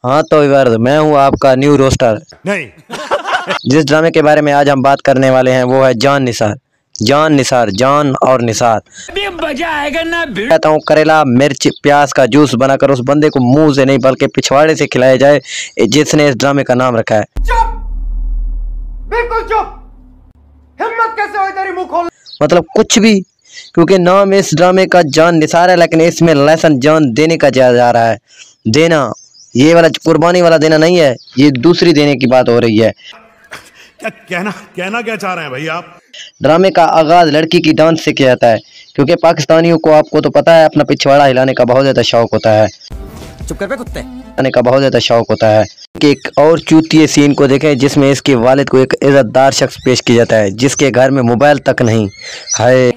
हाँ तो विवर्त, मैं हूँ आपका न्यू रोस्टर। नहीं। जिस ड्रामे के बारे में आज हम बात करने वाले हैं वो है जान निसार। जान निसार, जान और निसार। मजा आएगा ना। कहता हूँ करेला मिर्च प्याज का जूस बनाकर उस बंदे को मुंह से नहीं बल्कि पिछवाड़े से खिलाया जाए, जिसने इस ड्रामे का नाम रखा है। चुप, बिल्कुल चुप। हिम्मत कैसे हुई तेरी मुंह खोल। मतलब कुछ भी, क्योंकि नाम इस ड्रामे का जान निसार है, लेकिन इसमें लेसन जान देने का जा रहा है। देना, ये वाला कुर्बानी वाला देना नहीं है, ये दूसरी देने की बात हो रही है। कहना क्या चाह रहे हैं भाई आप? ड्रामे का आगाज लड़की की डांस से किया जाता है, क्योंकि पाकिस्तानियों को, आपको तो पता है, अपना पिछवाड़ा हिलाने का बहुत ज्यादा शौक होता है। चुप कर बे कुत्ते। हिलाने का बहुत ज्यादा शौक होता है। एक और चूतिए सीन को देखें जिसमें इसके वालिद को एक इज्जतदार शख्स पेश किया जाता है, जिसके घर में मोबाइल तक नहीं है।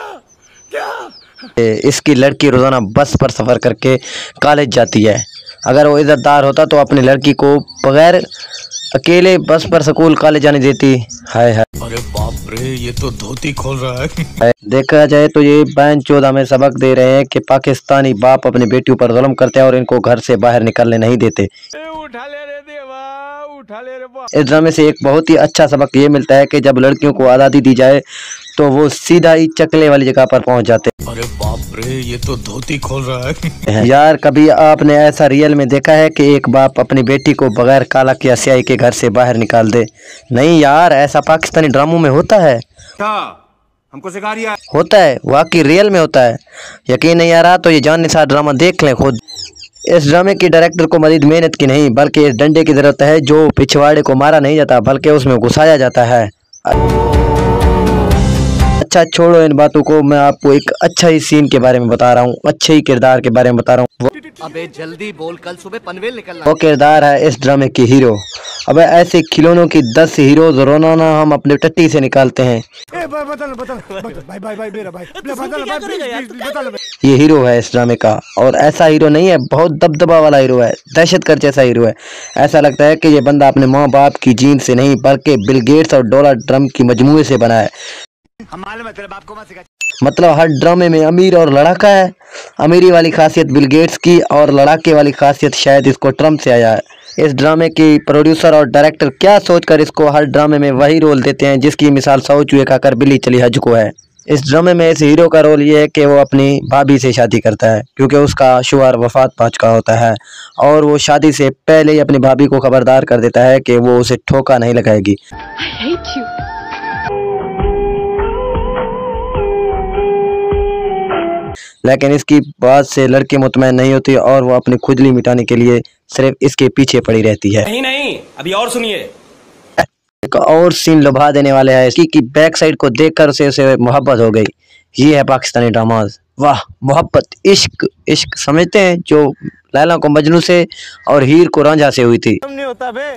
इसकी लड़की रोजाना बस पर सफर करके कॉलेज जाती है। अगर वो इज्जतदार होता तो अपनी लड़की को बगैर अकेले बस पर स्कूल कॉलेज जाने देती। हाय हाय, अरे बाप रे, ये तो धोती खोल रहा है। देखा जाए तो ये बैन चौध हमें सबक दे रहे हैं कि पाकिस्तानी बाप अपनी बेटियों पर जुल्म करते हैं और इनको घर से बाहर निकलने नहीं देते। उठा ले रे देवा, उठा ले रे बा। इस ड्रामे से एक बहुत ही अच्छा सबक ये मिलता है कि जब लड़कियों को आज़ादी दी जाए तो वो सीधा ही चकले वाली जगह पर पहुंच जाते हैं। अरे बाप रे, ये तो धोती खोल रहा है। यार, कभी आपने ऐसा रियल में देखा है कि एक बाप अपनी बेटी को बगैर काला या स्याही के घर से बाहर निकाल दे? नहीं यार, ऐसा पाकिस्तानी ड्रामों में होता है। हमको सिखा रही है। होता है, वाकई रियल में होता है। यकीन नहीं आ रहा तो ये जान निसार ड्रामा देख लें खुद। इस ड्रामे की डायरेक्टर को मजीद मेहनत की नहीं बल्कि इस डंडे की जरूरत है जो पिछवाड़े को मारा नहीं जाता बल्कि उसमें घुसाया जाता है। अच्छा छोड़ो इन बातों को, मैं आपको एक अच्छा ही सीन के बारे में बता रहा हूँ, अच्छे ही किरदार के बारे में बता रहा हूँ। अबे जल्दी बोल, कल सुबह पनवेल निकलना। वो किरदार है इस ड्रामे की हीरो। अबे ऐसे खिलौनों की 10 हीरोज रोजाना हम अपने टट्टी से निकालते हैं। ये हीरो है इस ड्रामे का, और ऐसा हीरो नहीं है, बहुत दबदबा वाला हीरो है, दहशतगर्द जैसा हीरो है। ऐसा लगता है कि ये बंदा अपने माँ बाप की जीन से नहीं बल्कि बिल गेट्स और डोनाल्ड ट्रम्प की मजमूए से बना है। मतलब हर ड्रामे में अमीर और लड़ाका है। अमीरी वाली खासियत बिल गेट्स की और लड़ाके वाली खासियत शायद इसको ट्रम्प से आया है। इस ड्रामे की प्रोड्यूसर और डायरेक्टर क्या सोचकर इसको हर ड्रामे में वही रोल देते हैं जिसकी मिसाल 100 चूहे खाकर बिल्ली चली हज को है। इस ड्रामे में इस हीरो का रोल ये है कि वो अपनी भाभी से शादी करता है, क्योंकि उसका शुआर वफात पा चुका होता है और वो शादी से पहले ही अपनी भाभी को खबरदार कर देता है कि वो उसे ठोका नहीं लगाएगी। लेकिन इसकी बात से लड़की मुतमैन नहीं होती और वो अपनी खुजली मिटाने के लिए सिर्फ इसके पीछे पड़ी रहती है। नहीं, अभी और सुनिए। एक और सीन लुभा देने वाले है इसकी कि बैक साइड को देखकर उसे मोहब्बत हो गई। ये है पाकिस्तानी ड्रामाज। वाह, मोहब्बत, इश्क। इश्क समझते हैं जो लैला को मजनू से और हीर को रांझा से हुई थी, नहीं होता बे।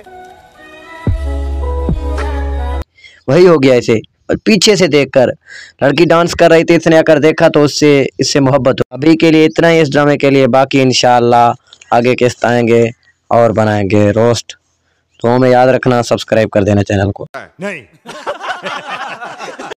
वही हो गया इसे। और पीछे से देखकर लड़की डांस कर रही थी, इसने आकर देखा तो इससे मोहब्बत हो। अभी के लिए इतना ही इस ड्रामे के लिए, बाकी इंशाअल्लाह आगे किस्त आएंगे और बनाएंगे रोस्ट। तो हमें याद रखना, सब्सक्राइब कर देना चैनल को। नहीं।